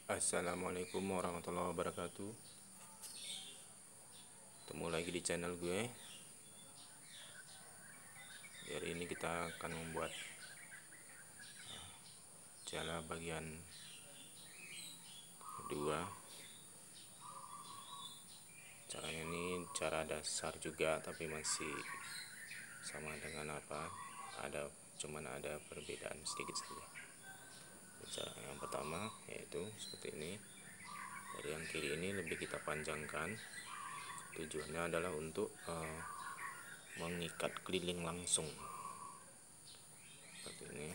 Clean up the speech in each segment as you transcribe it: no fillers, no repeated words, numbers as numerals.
Assalamualaikum warahmatullahi wabarakatuh. Ketemu lagi di channel gue. Hari ini kita akan membuat jala bagian kedua. Caranya ini cara dasar juga, tapi masih sama dengan cuman ada perbedaan sedikit saja. Cara yang pertama yaitu seperti ini. Dari yang kiri ini lebih kita panjangkan. Tujuannya adalah untuk mengikat keliling langsung seperti ini.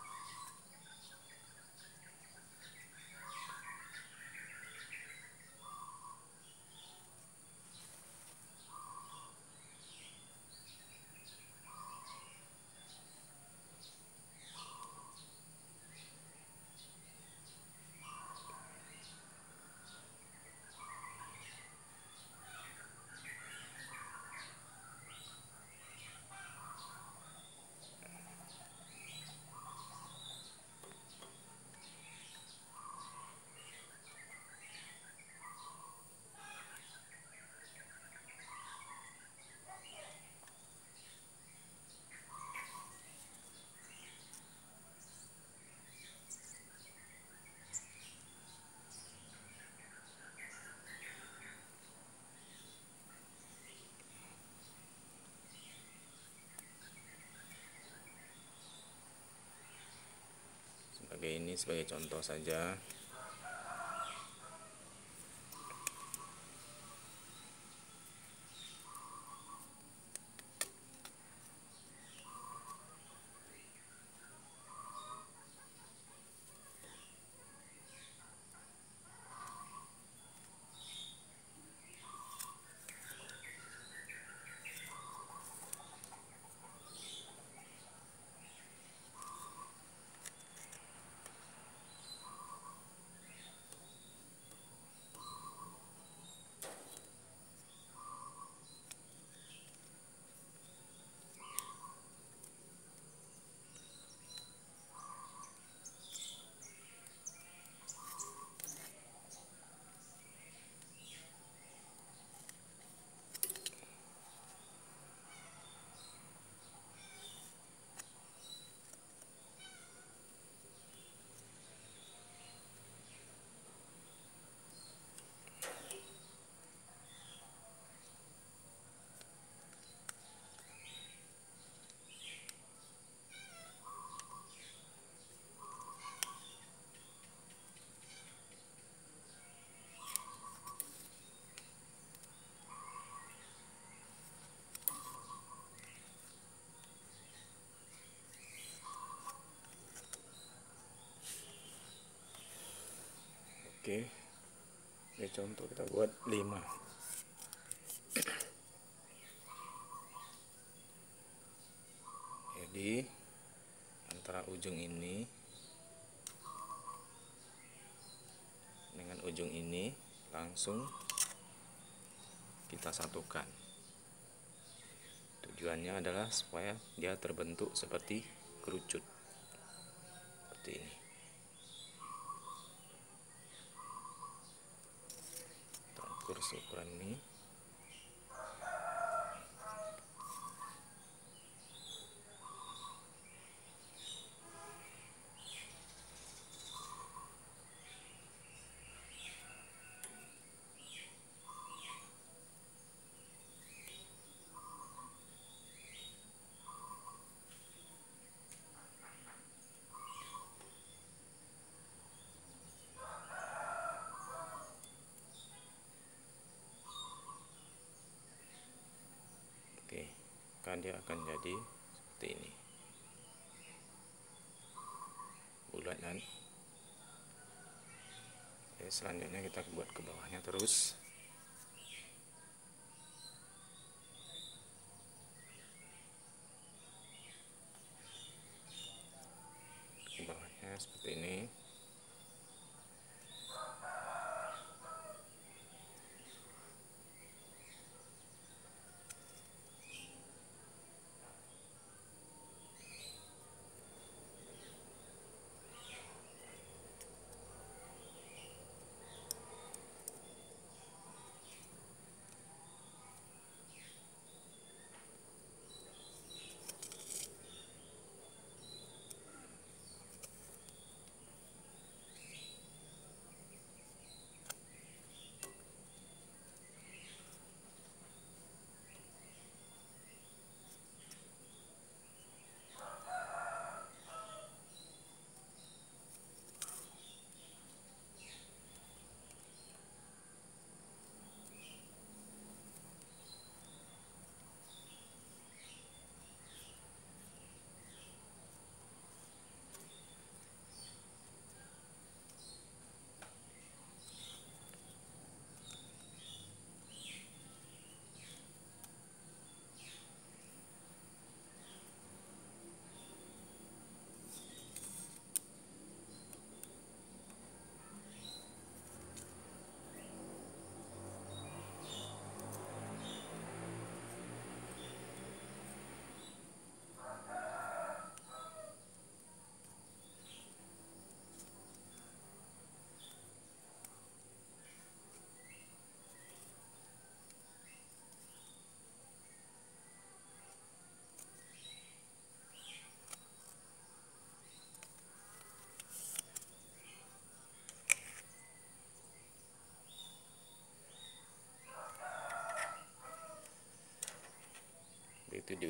Sebagai contoh saja. Oke, ini contoh kita buat 5. Jadi antara ujung ini dengan ujung ini langsung kita satukan. Tujuannya adalah supaya dia terbentuk seperti kerucut seperti ini. Kita ukur ukuran ini. Kan dia akan jadi seperti ini, bulat kan. Selanjutnya kita buat ke bawahnya terus. Ke bawahnya seperti ini.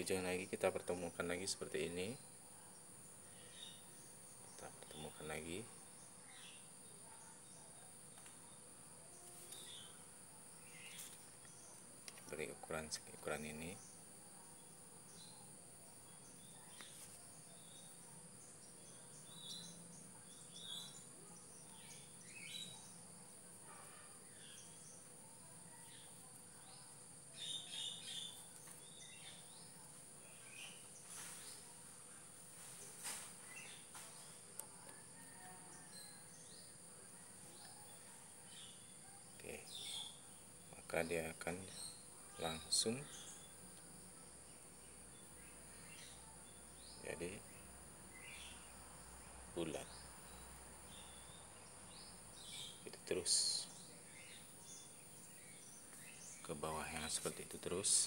ujung lagi kita pertemukan lagi seperti ini. Kita pertemukan lagi. Beri ukuran ini. Oke, maka dia akan langsung jadi bulat. Itu terus ke bawahnya seperti itu terus.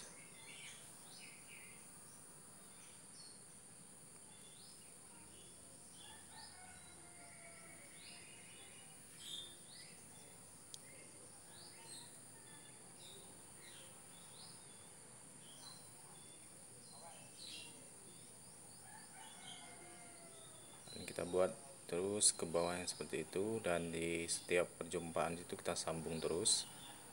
Kita buat terus ke bawahnya seperti itu, dan di setiap perjumpaan itu kita sambung terus.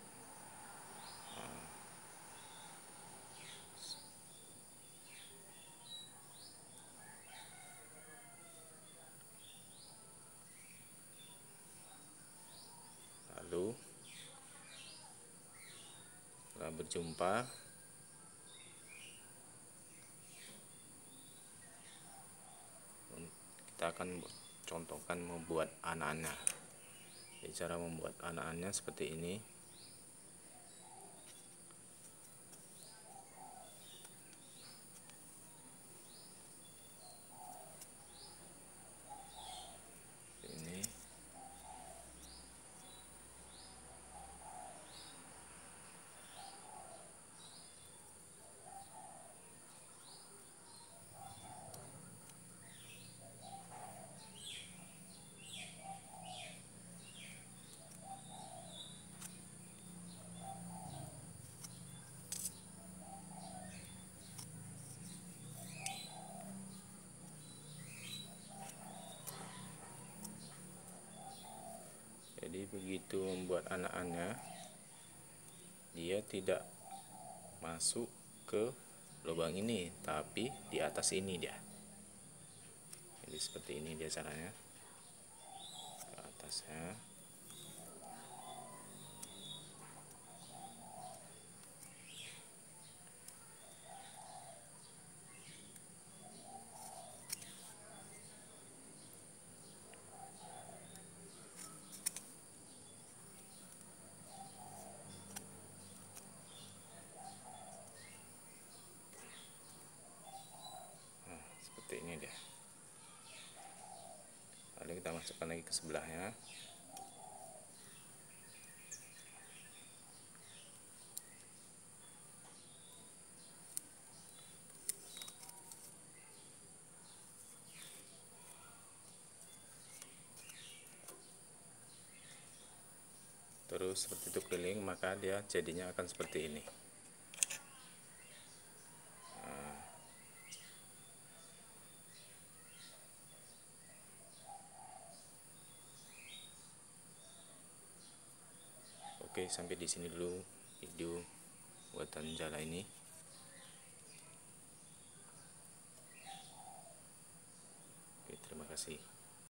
Lalu setelah berjumpa, kita akan contohkan membuat anak-anak. Jadi cara membuat anak-anaknya seperti ini. Ini jadi begitu membuat anak-anaknya, dia tidak masuk ke lubang ini, tapi di atas ini dia. Jadi seperti ini dia caranya. Ke atasnya. Seperti ini dia. Lalu kita masukkan lagi ke sebelahnya. Terus seperti itu keliling, maka dia jadinya akan seperti ini. Oke, sampai di sini dulu video buatan jala ini. Oke, terima kasih.